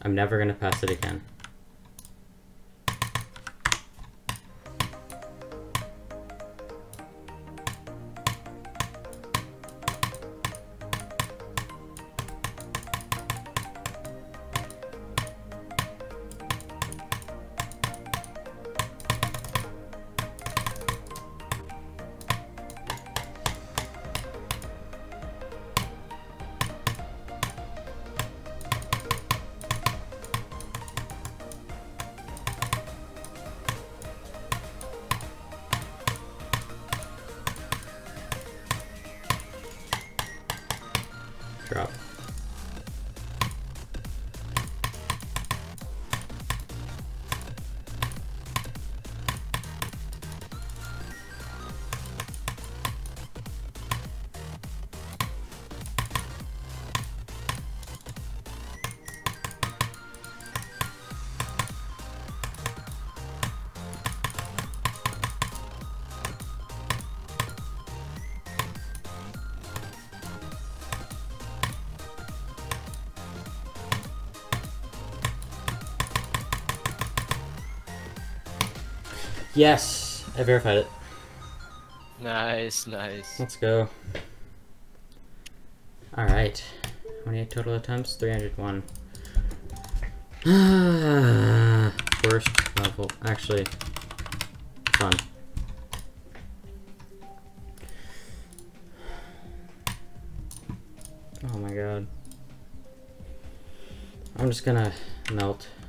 I'm never gonna pass it again. Drop. Yes, I verified it. Nice, nice. Let's go. Alright. How many total attempts? 301. First level. Actually, fun. Oh my god. I'm just gonna melt.